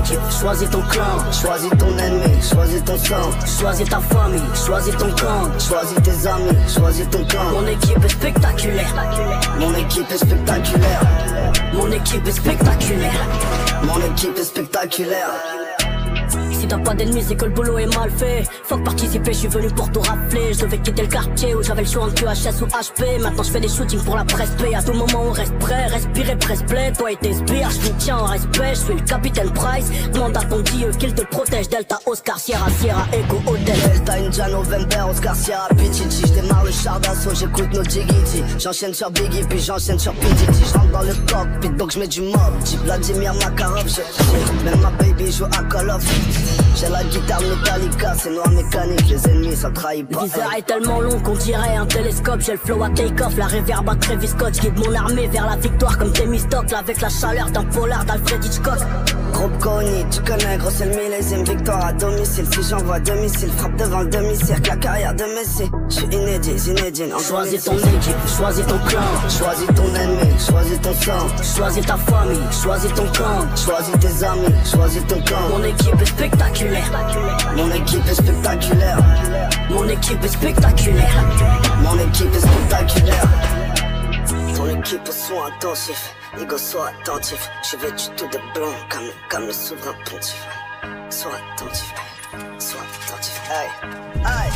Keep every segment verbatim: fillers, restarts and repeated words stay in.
équipe, choisis ton clan. Choisis ton ennemi, choisis ton sang. Choisis ta famille, choisis ton camp. Choisis tes amis, choisis ton camp. Mon équipe est spectaculaire. Mon équipe est spectaculaire. Mon équipe est spectaculaire. Mon équipe est spectaculaire. Si t'as pas d'ennemis c'est que le boulot est mal fait. Faut que participer, je suis venu pour tout rafler. Je devais quitter le quartier où j'avais le choix entre Q H S ou H P. Maintenant je fais des shootings pour la presse P. À tout moment on reste prêt, respirer presse play. Toi et tes sbires, je vous tiens en respect. Je suis le capitaine Price, demande à ton dieu qu'il te protège. Delta, Oscar, Sierra, Sierra, Echo, Hotel. Delta, India, November, Oscar, Sierra, Pichichi. J'démarre le char d'assaut, j'écoute nos Jiggity. J'enchaîne sur Biggie, puis j'enchaîne sur P D T. J'rentre dans le cockpit, donc j'mets du mob. J'ai Vladimir Makarov, je... Même ma baby joue à Call of. J'ai la guitare Metallica, c'est noir mécanique, les ennemis ça trahit pas. Le viseur est tellement long qu'on dirait un télescope. J'ai le flow à take off, la réverb à Travis Scott. Guide mon armée vers la victoire comme Temistocle. Avec la chaleur d'un polar d'Alfred Hitchcock. Groupe Kony, tu connais, gros c'est le millésime. Victoire à domicile, si j'envoie deux missiles. Frappe devant le demi-cercle, la carrière de Messi. J'suis inédit, Zinedine. Choisis ton équipe, choisis ton clan. Choisis ton ennemi, choisis ton sang. Choisis ta famille, choisis ton camp. Choisis tes amis, choisis ton camp. Mon équipe est spectaculaire. Mon équipe est spectaculaire. Mon équipe est spectaculaire. Mon équipe est spectaculaire. Ton équipe est soin intensif. Ego sois attentif. Je vêtu tout de blanc comme, comme le souverain pontife. Sois attentif. Sois attentif. Hey. Hey.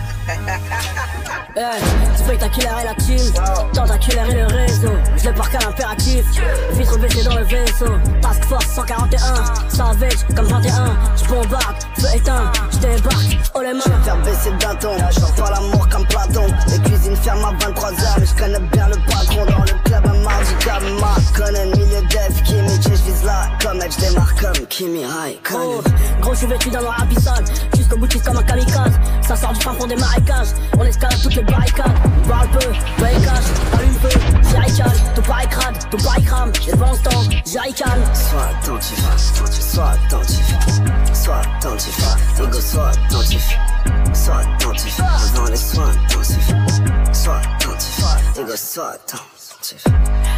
Hey, spectaculaire et la team, tentaculaire et le réseau. Je l'ai par qu'à l'impératif, vitre baissée dans le vaisseau. Task Force cent quarante et un, savage comme vingt et un. J'bombarde, feu éteint, j'débarque, oh les mains. J'vais faire baisser d'un ton, j'en pas l'amour comme Platon. Les cuisines ferment à vingt-trois heures, mais j'connais bien le patron. Dans le club un mardi comme Mark Conan. Milieu dev, Kimi, j'vise la comète. J'démarre comme Kimi Raikkonen. Oh, gros j'suis vêtu d'un noir abyssal, jusqu'au boutiste comme un kamikaze. Ça sort du fin fond des marécages, on escalade toutes les barricades. Parle peu, paye cash, allume peu, jerrycan. Tout pareil crade, tout pareil crame, j'ai pas longtemps, jerrycan. Sois attentif, sois attentif, sois attentif, ego sois attentif, sois attentif, devant les soins intensifs. Sois attentif, ego sois attentif.